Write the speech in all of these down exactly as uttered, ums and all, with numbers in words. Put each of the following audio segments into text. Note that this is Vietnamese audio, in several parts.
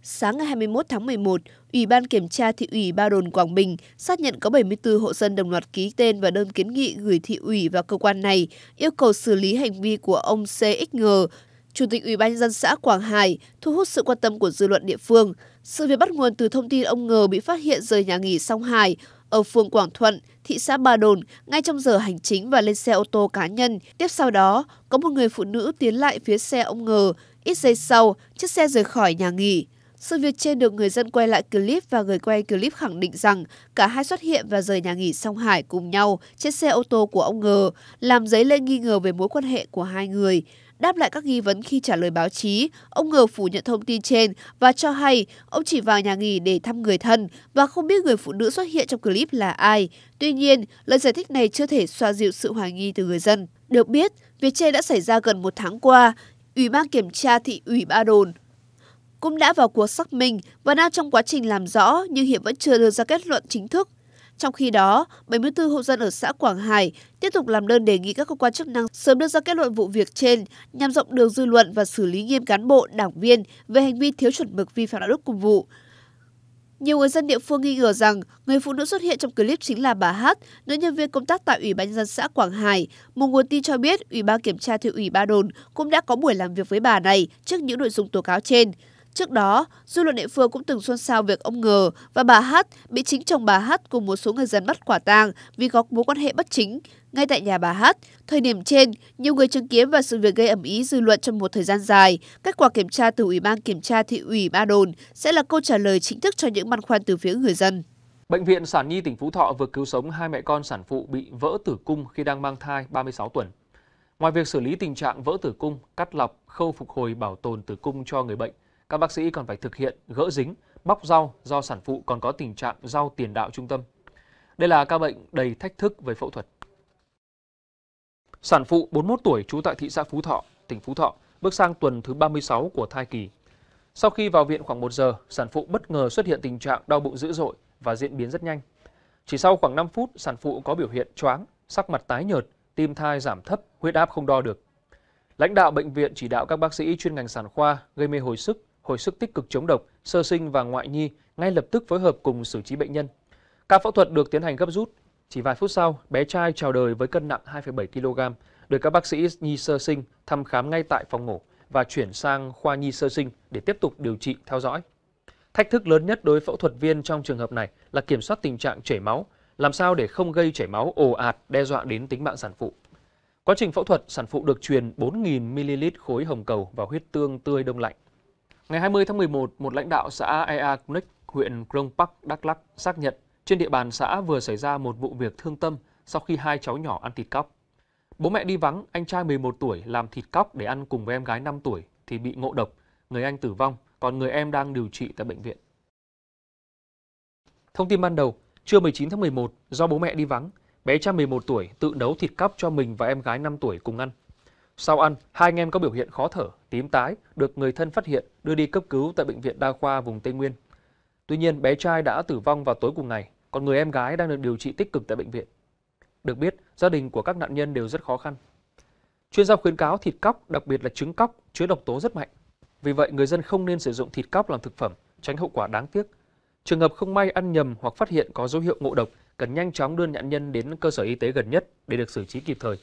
Sáng ngày hai mươi mốt tháng mười một, Ủy ban Kiểm tra Thị ủy Ba Đồn Quảng Bình xác nhận có bảy mươi tư hộ dân đồng loạt ký tên và đơn kiến nghị gửi thị ủy và cơ quan này yêu cầu xử lý hành vi của ông xê ích ngờ, Chủ tịch Ủy ban nhân dân xã Quảng Hải, thu hút sự quan tâm của dư luận địa phương. Sự việc bắt nguồn từ thông tin ông Ngờ bị phát hiện rời nhà nghỉ Song Hải ở phường Quảng Thuận, thị xã Ba Đồn ngay trong giờ hành chính và lên xe ô tô cá nhân. Tiếp sau đó, có một người phụ nữ tiến lại phía xe ông Ngờ. Ít giây sau, chiếc xe rời khỏi nhà nghỉ. Sự việc trên được người dân quay lại clip và người quay clip khẳng định rằng cả hai xuất hiện và rời nhà nghỉ Song Hải cùng nhau trên xe ô tô của ông Ngờ, làm dấy lên nghi ngờ về mối quan hệ của hai người. Đáp lại các nghi vấn khi trả lời báo chí, ông Ngờ phủ nhận thông tin trên và cho hay ông chỉ vào nhà nghỉ để thăm người thân và không biết người phụ nữ xuất hiện trong clip là ai. Tuy nhiên, lời giải thích này chưa thể xoa dịu sự hoài nghi từ người dân. Được biết, việc trên đã xảy ra gần một tháng qua. Ủy ban Kiểm tra Thị ủy Ba Đồn cũng đã vào cuộc xác minh và đang trong quá trình làm rõ nhưng hiện vẫn chưa đưa ra kết luận chính thức. Trong khi đó, bảy mươi tư hộ dân ở xã Quảng Hải tiếp tục làm đơn đề nghị các cơ quan chức năng sớm đưa ra kết luận vụ việc trên nhằm rộng đường dư luận và xử lý nghiêm cán bộ, đảng viên về hành vi thiếu chuẩn mực vi phạm đạo đức công vụ. Nhiều người dân địa phương nghi ngờ rằng người phụ nữ xuất hiện trong clip chính là bà Hát, nữ nhân viên công tác tại Ủy ban nhân dân xã Quảng Hải. Một nguồn tin cho biết Ủy ban Kiểm tra Thị ủy Ba Đồn cũng đã có buổi làm việc với bà này trước những nội dung tố cáo trên. Trước đó, dư luận địa phương cũng từng xôn xao việc ông Ngờ và bà Hát bị chính chồng bà Hát cùng một số người dân bắt quả tang vì có mối quan hệ bất chính ngay tại nhà bà Hát. Thời điểm trên, nhiều người chứng kiến và sự việc gây ầm ĩ dư luận trong một thời gian dài. Kết quả kiểm tra từ Ủy ban Kiểm tra Thị ủy Ba Đồn sẽ là câu trả lời chính thức cho những băn khoăn từ phía người dân. Bệnh viện Sản Nhi tỉnh Phú Thọ vừa cứu sống hai mẹ con sản phụ bị vỡ tử cung khi đang mang thai ba mươi sáu tuần. Ngoài việc xử lý tình trạng vỡ tử cung, cắt lọc, khâu phục hồi bảo tồn tử cung cho người bệnh, các bác sĩ còn phải thực hiện gỡ dính, bóc rau do sản phụ còn có tình trạng rau tiền đạo trung tâm. Đây là ca bệnh đầy thách thức với phẫu thuật. Sản phụ bốn mươi mốt tuổi trú tại thị xã Phú Thọ, tỉnh Phú Thọ bước sang tuần thứ ba mươi sáu của thai kỳ. Sau khi vào viện khoảng một giờ, sản phụ bất ngờ xuất hiện tình trạng đau bụng dữ dội và diễn biến rất nhanh. Chỉ sau khoảng năm phút, sản phụ có biểu hiện choáng, sắc mặt tái nhợt, tim thai giảm thấp, huyết áp không đo được. Lãnh đạo bệnh viện chỉ đạo các bác sĩ chuyên ngành sản khoa, gây mê hồi sức, hồi sức tích cực chống độc, sơ sinh và ngoại nhi ngay lập tức phối hợp cùng xử trí bệnh nhân. Ca phẫu thuật được tiến hành gấp rút. Chỉ vài phút sau, bé trai chào đời với cân nặng hai phẩy bảy ki lô gam, được các bác sĩ nhi sơ sinh thăm khám ngay tại phòng mổ và chuyển sang khoa nhi sơ sinh để tiếp tục điều trị theo dõi. Thách thức lớn nhất đối với phẫu thuật viên trong trường hợp này là kiểm soát tình trạng chảy máu, làm sao để không gây chảy máu ồ ạt đe dọa đến tính mạng sản phụ. Quá trình phẫu thuật, sản phụ được truyền bốn nghìn mi li lít khối hồng cầu và huyết tương tươi đông lạnh. Ngày hai mươi tháng mười một, một lãnh đạo xã Ea Kunik, huyện Krông Park, Đắk Lắk xác nhận trên địa bàn xã vừa xảy ra một vụ việc thương tâm sau khi hai cháu nhỏ ăn thịt cóc. Bố mẹ đi vắng, anh trai mười một tuổi làm thịt cóc để ăn cùng với em gái năm tuổi thì bị ngộ độc, người anh tử vong, còn người em đang điều trị tại bệnh viện. Thông tin ban đầu, trưa mười chín tháng mười một, do bố mẹ đi vắng, bé trai mười một tuổi tự nấu thịt cóc cho mình và em gái năm tuổi cùng ăn. Sau ăn, hai anh em có biểu hiện khó thở, tím tái, được người thân phát hiện đưa đi cấp cứu tại Bệnh viện Đa khoa vùng Tây Nguyên. Tuy nhiên, bé trai đã tử vong vào tối cùng ngày, còn người em gái đang được điều trị tích cực tại bệnh viện. Được biết, gia đình của các nạn nhân đều rất khó khăn. Chuyên gia khuyến cáo thịt cóc, đặc biệt là trứng cóc, chứa độc tố rất mạnh. Vì vậy, người dân không nên sử dụng thịt cóc làm thực phẩm, tránh hậu quả đáng tiếc. Trường hợp không may ăn nhầm hoặc phát hiện có dấu hiệu ngộ độc, cần nhanh chóng đưa nạn nhân đến cơ sở y tế gần nhất để được xử trí kịp thời.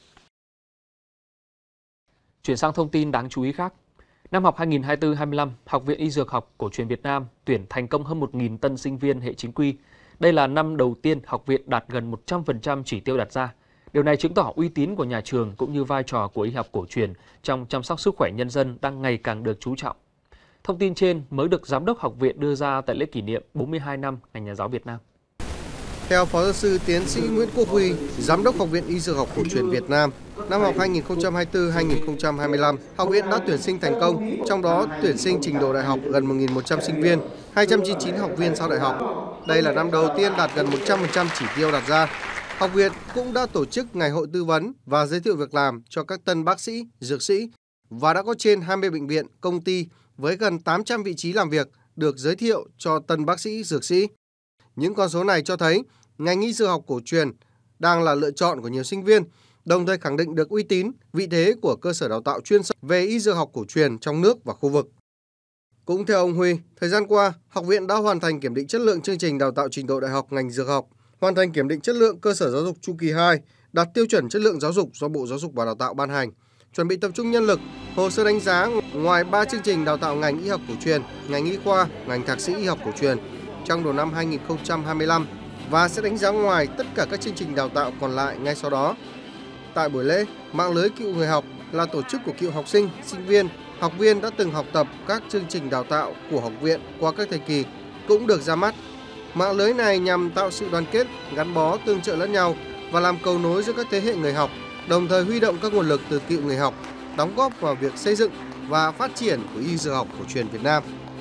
Chuyển sang thông tin đáng chú ý khác. Năm học hai nghìn không trăm hai mươi tư hai mươi lăm, Học viện Y Dược học Cổ truyền Việt Nam tuyển thành công hơn một nghìn tân sinh viên hệ chính quy. Đây là năm đầu tiên học viện đạt gần một trăm phần trăm chỉ tiêu đặt ra. Điều này chứng tỏ uy tín của nhà trường cũng như vai trò của y học cổ truyền trong chăm sóc sức khỏe nhân dân đang ngày càng được chú trọng. Thông tin trên mới được Giám đốc học viện đưa ra tại lễ kỷ niệm bốn mươi hai năm Ngày Nhà giáo Việt Nam. Theo Phó giáo sư tiến sĩ Nguyễn Quốc Huy, Giám đốc Học viện Y Dược học Cổ truyền Việt Nam, năm học hai nghìn không trăm hai mươi tư hai nghìn không trăm hai mươi lăm, học viện đã tuyển sinh thành công, trong đó tuyển sinh trình độ đại học gần một nghìn một trăm sinh viên, hai trăm chín mươi chín học viên sau đại học. Đây là năm đầu tiên đạt gần một trăm phần trăm chỉ tiêu đặt ra. Học viện cũng đã tổ chức ngày hội tư vấn và giới thiệu việc làm cho các tân bác sĩ, dược sĩ và đã có trên hai mươi bệnh viện, công ty với gần tám trăm vị trí làm việc được giới thiệu cho tân bác sĩ, dược sĩ. Những con số này cho thấy ngành y dược học cổ truyền đang là lựa chọn của nhiều sinh viên, đồng thời khẳng định được uy tín, vị thế của cơ sở đào tạo chuyên sâu về y dược học cổ truyền trong nước và khu vực. Cũng theo ông Huy, thời gian qua, học viện đã hoàn thành kiểm định chất lượng chương trình đào tạo trình độ đại học ngành dược học, hoàn thành kiểm định chất lượng cơ sở giáo dục chu kỳ hai, đạt tiêu chuẩn chất lượng giáo dục do Bộ Giáo dục và Đào tạo ban hành, chuẩn bị tập trung nhân lực, hồ sơ đánh giá ngoài ba chương trình đào tạo ngành y học cổ truyền, ngành y khoa, ngành thạc sĩ y học cổ truyền trong đầu năm hai nghìn không trăm hai mươi lăm và sẽ đánh giá ngoài tất cả các chương trình đào tạo còn lại ngay sau đó. Tại buổi lễ, mạng lưới cựu người học là tổ chức của cựu học sinh, sinh viên, học viên đã từng học tập các chương trình đào tạo của học viện qua các thời kỳ cũng được ra mắt. Mạng lưới này nhằm tạo sự đoàn kết, gắn bó, tương trợ lẫn nhau và làm cầu nối giữa các thế hệ người học, đồng thời huy động các nguồn lực từ cựu người học, đóng góp vào việc xây dựng và phát triển của y dược học cổ truyền Việt Nam.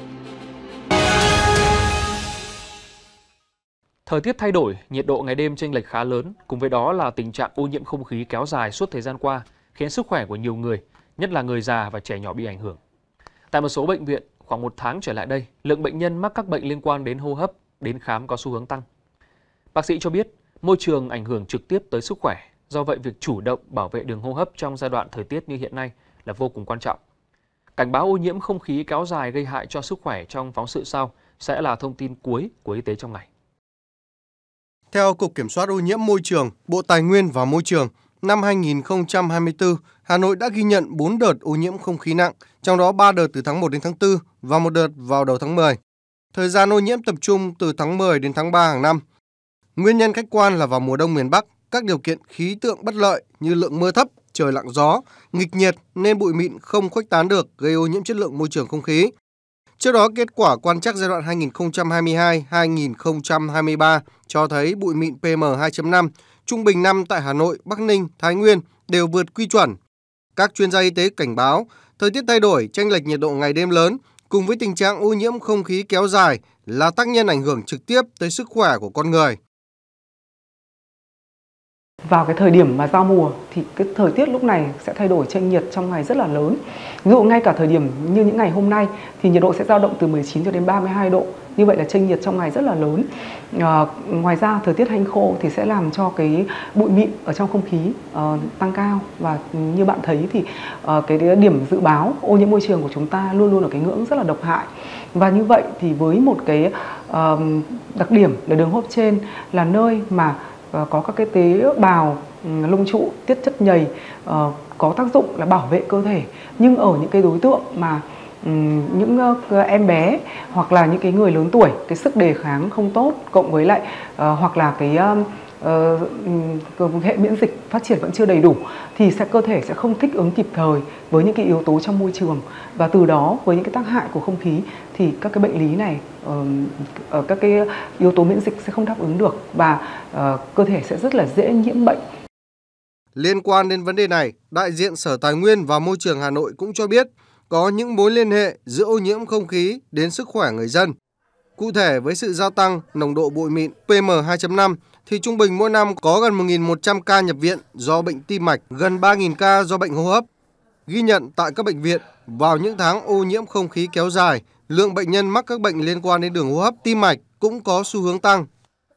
Thời tiết thay đổi, nhiệt độ ngày đêm chênh lệch khá lớn, cùng với đó là tình trạng ô nhiễm không khí kéo dài suốt thời gian qua, khiến sức khỏe của nhiều người, nhất là người già và trẻ nhỏ bị ảnh hưởng. Tại một số bệnh viện, khoảng một tháng trở lại đây, lượng bệnh nhân mắc các bệnh liên quan đến hô hấp đến khám có xu hướng tăng. Bác sĩ cho biết, môi trường ảnh hưởng trực tiếp tới sức khỏe, do vậy việc chủ động bảo vệ đường hô hấp trong giai đoạn thời tiết như hiện nay là vô cùng quan trọng. Cảnh báo ô nhiễm không khí kéo dài gây hại cho sức khỏe trong phóng sự sau sẽ là thông tin cuối của Y tế trong ngày. Theo Cục Kiểm soát ô nhiễm môi trường, Bộ Tài nguyên và Môi trường, năm hai nghìn không trăm hai mươi tư, Hà Nội đã ghi nhận bốn đợt ô nhiễm không khí nặng, trong đó ba đợt từ tháng một đến tháng tư và một đợt vào đầu tháng mười. Thời gian ô nhiễm tập trung từ tháng mười đến tháng ba hàng năm. Nguyên nhân khách quan là vào mùa đông miền Bắc, các điều kiện khí tượng bất lợi như lượng mưa thấp, trời lặng gió, nghịch nhiệt nên bụi mịn không khuếch tán được, gây ô nhiễm chất lượng môi trường không khí. Trước đó, kết quả quan trắc giai đoạn hai nghìn không trăm hai mươi hai đến hai nghìn không trăm hai mươi ba cho thấy bụi mịn P M hai chấm năm, trung bình năm tại Hà Nội, Bắc Ninh, Thái Nguyên đều vượt quy chuẩn. Các chuyên gia y tế cảnh báo, thời tiết thay đổi, chênh lệch nhiệt độ ngày đêm lớn, cùng với tình trạng ô nhiễm không khí kéo dài là tác nhân ảnh hưởng trực tiếp tới sức khỏe của con người. Vào cái thời điểm mà giao mùa thì cái thời tiết lúc này sẽ thay đổi chênh nhiệt trong ngày rất là lớn. Ví dụ ngay cả thời điểm như những ngày hôm nay thì nhiệt độ sẽ dao động từ mười chín cho đến ba mươi hai độ. Như vậy là chênh nhiệt trong ngày rất là lớn. À, ngoài ra thời tiết hanh khô thì sẽ làm cho cái bụi mịn ở trong không khí uh, tăng cao, và như bạn thấy thì uh, cái điểm dự báo ô nhiễm môi trường của chúng ta luôn luôn ở cái ngưỡng rất là độc hại. Và như vậy thì với một cái uh, đặc điểm là đường hô hấp trên là nơi mà có các cái tế bào lông trụ tiết chất nhầy uh, có tác dụng là bảo vệ cơ thể, nhưng ở những cái đối tượng mà um, những uh, em bé hoặc là những cái người lớn tuổi, cái sức đề kháng không tốt, cộng với lại uh, hoặc là cái uh, uh, hệ miễn dịch phát triển vẫn chưa đầy đủ, thì sẽ cơ thể sẽ không thích ứng kịp thời với những cái yếu tố trong môi trường, và từ đó với những cái tác hại của không khí thì các cái bệnh lý này, uh, các cái yếu tố miễn dịch sẽ không đáp ứng được, và uh, cơ thể sẽ rất là dễ nhiễm bệnh. Liên quan đến vấn đề này, đại diện Sở Tài nguyên và Môi trường Hà Nội cũng cho biết có những mối liên hệ giữa ô nhiễm không khí đến sức khỏe người dân. Cụ thể, với sự gia tăng nồng độ bụi mịn P M hai chấm năm thì trung bình mỗi năm có gần một nghìn một trăm ca nhập viện do bệnh tim mạch, gần ba nghìn ca do bệnh hô hấp. Ghi nhận tại các bệnh viện, vào những tháng ô nhiễm không khí kéo dài, lượng bệnh nhân mắc các bệnh liên quan đến đường hô hấp, tim mạch cũng có xu hướng tăng.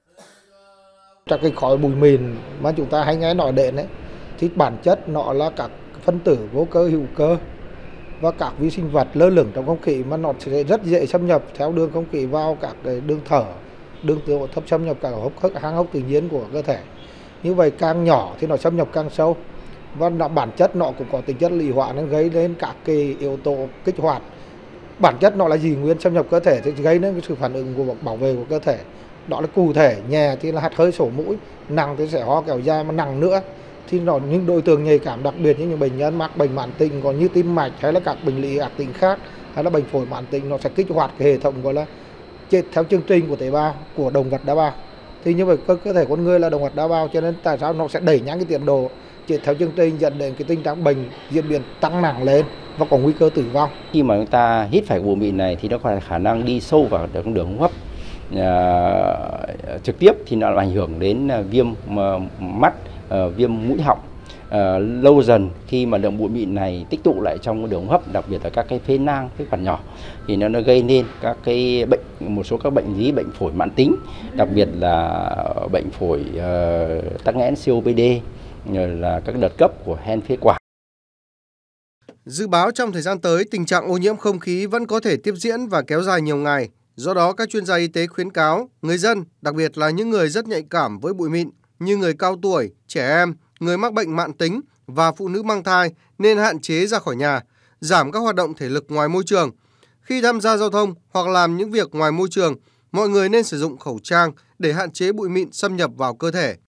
Trong cái khói bụi mịn mà chúng ta hay nghe nói đến ấy, thì bản chất nó là các phân tử vô cơ hữu cơ và các vi sinh vật lơ lửng trong không khí, mà nó sẽ rất dễ xâm nhập theo đường không khí vào các đường thở, đường tiêu thấp, xâm nhập cả hốc hang hốc tự nhiên của cơ thể. Như vậy càng nhỏ thì nó xâm nhập càng sâu, và nó, bản chất nó cũng có tính chất lì hóa nên gây đến các cái yếu tố kích hoạt. Bản chất nó là gì, nguyên xâm nhập cơ thể thì gây đến cái sự phản ứng của bảo vệ của cơ thể. Đó là cụ thể, nhẹ thì là hắt hơi sổ mũi, nặng thì sẽ ho kéo dài, mà nặng nữa thì nó những đối tượng nhạy cảm, đặc biệt như những bệnh nhân mắc bệnh mãn tính còn như tim mạch hay là các bệnh lý ác tính khác, hay là bệnh phổi mãn tính, nó sẽ kích hoạt cái hệ thống gọi là chết theo chương trình của tế bào của động vật đa bào. Thì như vậy cơ, cơ thể con người là động vật đa bào, cho nên tại sao nó sẽ đẩy nhanh cái tiến độ chết theo chương trình, dẫn đến cái tình trạng bệnh diễn biến tăng nặng lên và có nguy cơ tử vong. Khi mà chúng ta hít phải bụi mịn này thì nó có khả năng đi sâu vào đường đường hô hấp. À, trực tiếp thì nó ảnh hưởng đến viêm mắt, uh, viêm mũi họng. Uh, lâu dần khi mà lượng bụi mịn này tích tụ lại trong đường hô hấp, đặc biệt là các cái phế nang, phế quản nhỏ, thì nó, nó gây nên các cái bệnh, một số các bệnh lý bệnh phổi mãn tính, đặc biệt là bệnh phổi uh, tắc nghẽn C O P D, là các đợt cấp của hen phế quản. Dự báo trong thời gian tới, tình trạng ô nhiễm không khí vẫn có thể tiếp diễn và kéo dài nhiều ngày. Do đó, các chuyên gia y tế khuyến cáo người dân, đặc biệt là những người rất nhạy cảm với bụi mịn như người cao tuổi, trẻ em, người mắc bệnh mãn tính và phụ nữ mang thai nên hạn chế ra khỏi nhà, giảm các hoạt động thể lực ngoài môi trường. Khi tham gia giao thông hoặc làm những việc ngoài môi trường, mọi người nên sử dụng khẩu trang để hạn chế bụi mịn xâm nhập vào cơ thể.